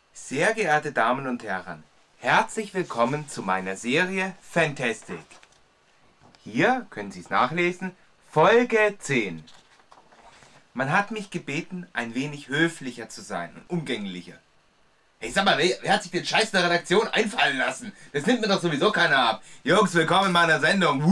Sehr geehrte Damen und Herren, herzlich willkommen zu meiner Serie Fantastic. Hier können Sie es nachlesen, Folge 10. Man hat mich gebeten, ein wenig höflicher zu sein und umgänglicher. Hey, sag mal, wer hat sich den Scheiß der Redaktion einfallen lassen? Das nimmt mir doch sowieso keiner ab. Jungs, willkommen in meiner Sendung.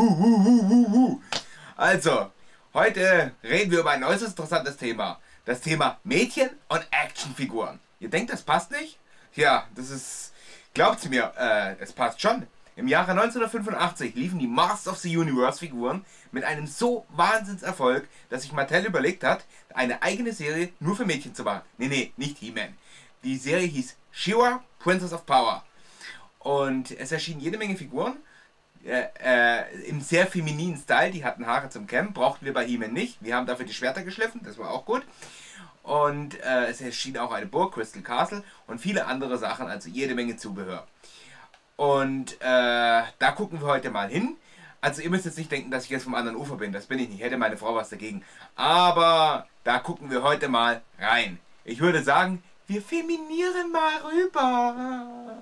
Also, heute reden wir über ein äußerst interessantes Thema. Das Thema Mädchen und Actionfiguren. Ihr denkt, das passt nicht? Ja, das ist... Glaubt's mir, es passt schon. Im Jahre 1985 liefen die Masters of the Universe Figuren mit einem so Wahnsinnserfolg, dass sich Mattel überlegt hat, eine eigene Serie nur für Mädchen zu machen. Nee, nicht He-Man. Die Serie hieß She-Ra, Princess of Power. Und es erschienen jede Menge Figuren im sehr femininen Style. Die hatten Haare zum Kämmen, brauchten wir bei He-Man nicht. Wir haben dafür die Schwerter geschliffen, das war auch gut. Und es erschien auch eine Burg, Crystal Castle und viele andere Sachen, also jede Menge Zubehör. Und da gucken wir heute mal hin. Also ihr müsst jetzt nicht denken, dass ich jetzt vom anderen Ufer bin, das bin ich nicht, hätte meine Frau was dagegen. Aber da gucken wir heute mal rein. Ich würde sagen, wir feminieren mal rüber.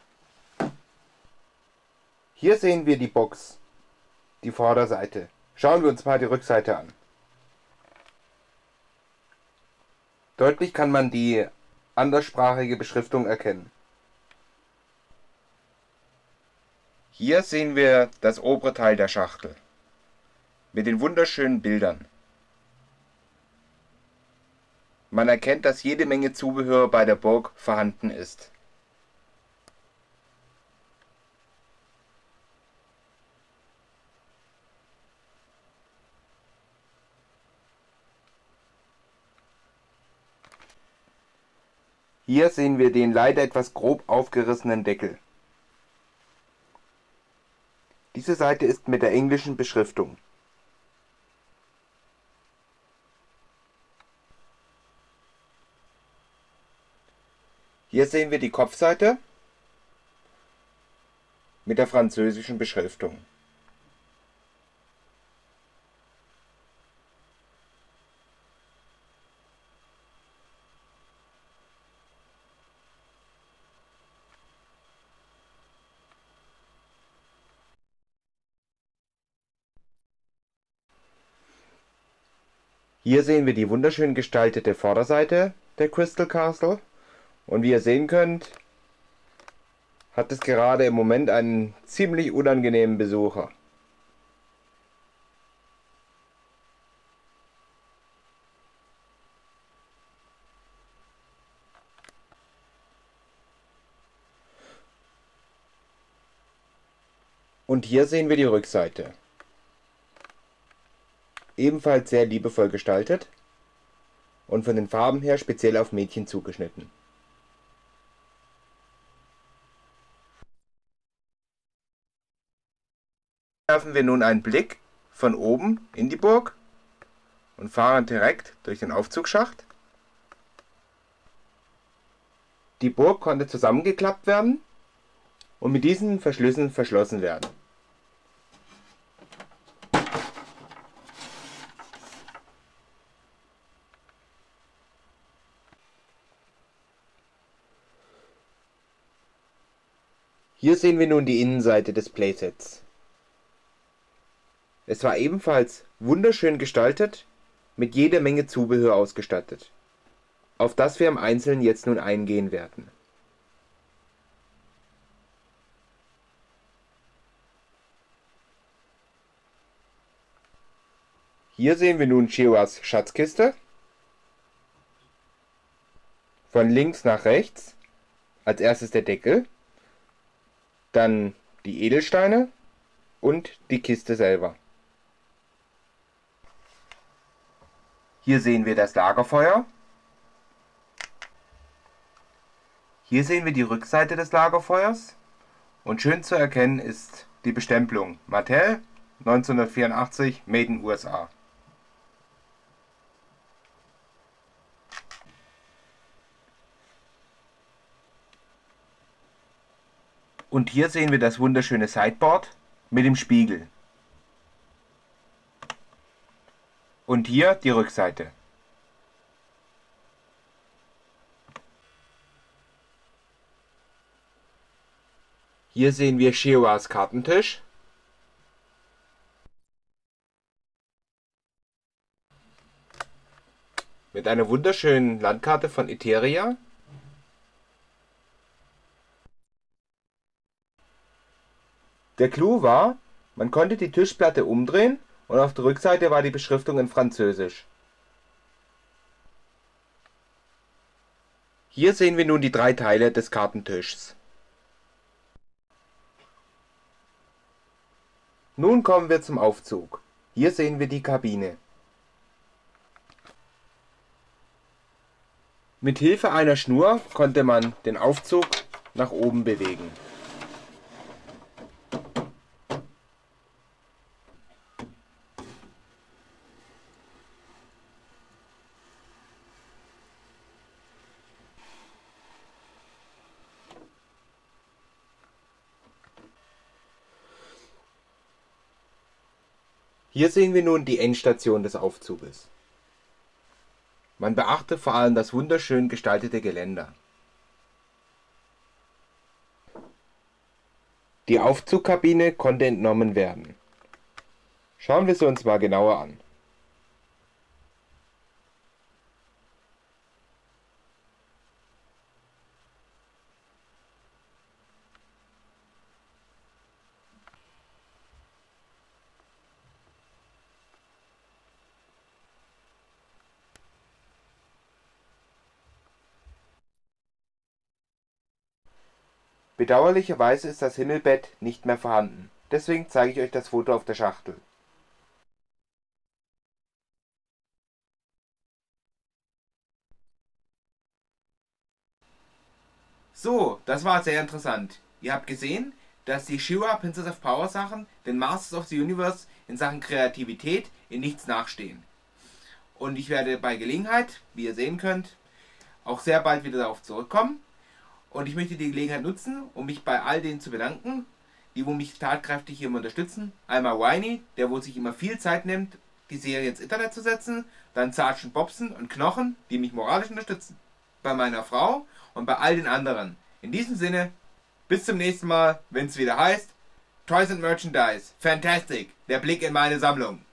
Hier sehen wir die Box, die Vorderseite. Schauen wir uns mal die Rückseite an. Deutlich kann man die anderssprachige Beschriftung erkennen. Hier sehen wir das obere Teil der Schachtel mit den wunderschönen Bildern. Man erkennt, dass jede Menge Zubehör bei der Burg vorhanden ist. Hier sehen wir den leider etwas grob aufgerissenen Deckel. Diese Seite ist mit der englischen Beschriftung. Hier sehen wir die Kopfseite mit der französischen Beschriftung. Hier sehen wir die wunderschön gestaltete Vorderseite der Crystal Castle. Und wie ihr sehen könnt, hat es gerade im Moment einen ziemlich unangenehmen Besucher. Und hier sehen wir die Rückseite. Ebenfalls sehr liebevoll gestaltet und von den Farben her speziell auf Mädchen zugeschnitten. Werfen wir nun einen Blick von oben in die Burg und fahren direkt durch den Aufzugsschacht. Die Burg konnte zusammengeklappt werden und mit diesen Verschlüssen verschlossen werden. Hier sehen wir nun die Innenseite des Playsets. Es war ebenfalls wunderschön gestaltet, mit jeder Menge Zubehör ausgestattet, auf das wir im Einzelnen jetzt nun eingehen werden. Hier sehen wir nun She-Ras Schatzkiste. Von links nach rechts, als erstes der Deckel, dann die Edelsteine und die Kiste selber. Hier sehen wir das Lagerfeuer. Hier sehen wir die Rückseite des Lagerfeuers. Und schön zu erkennen ist die Bestempelung Mattel 1984 Made in USA. Und hier sehen wir das wunderschöne Sideboard mit dem Spiegel. Und hier die Rückseite. Hier sehen wir She-Ras Kartentisch. Mit einer wunderschönen Landkarte von Eteria. Der Clou war, man konnte die Tischplatte umdrehen und auf der Rückseite war die Beschriftung in Französisch. Hier sehen wir nun die 3 Teile des Kartentischs. Nun kommen wir zum Aufzug. Hier sehen wir die Kabine. Mit Hilfe einer Schnur konnte man den Aufzug nach oben bewegen. Hier sehen wir nun die Endstation des Aufzuges. Man beachte vor allem das wunderschön gestaltete Geländer. Die Aufzugkabine konnte entnommen werden. Schauen wir sie uns mal genauer an. Bedauerlicherweise ist das Himmelbett nicht mehr vorhanden. Deswegen zeige ich euch das Foto auf der Schachtel. So, das war sehr interessant. Ihr habt gesehen, dass die She-Ra Princess of Power Sachen den Masters of the Universe in Sachen Kreativität in nichts nachstehen. Und ich werde bei Gelegenheit, wie ihr sehen könnt, auch sehr bald wieder darauf zurückkommen. Und ich möchte die Gelegenheit nutzen, um mich bei all denen zu bedanken, die mich tatkräftig hier unterstützen. Einmal Winey, der wohl sich immer viel Zeit nimmt, die Serie ins Internet zu setzen. Dann Sergeant Bobson und Knochen, die mich moralisch unterstützen. Bei meiner Frau und bei all den anderen. In diesem Sinne, bis zum nächsten Mal, wenn es wieder heißt Toys and Merchandise. Fantastic, der Blick in meine Sammlung.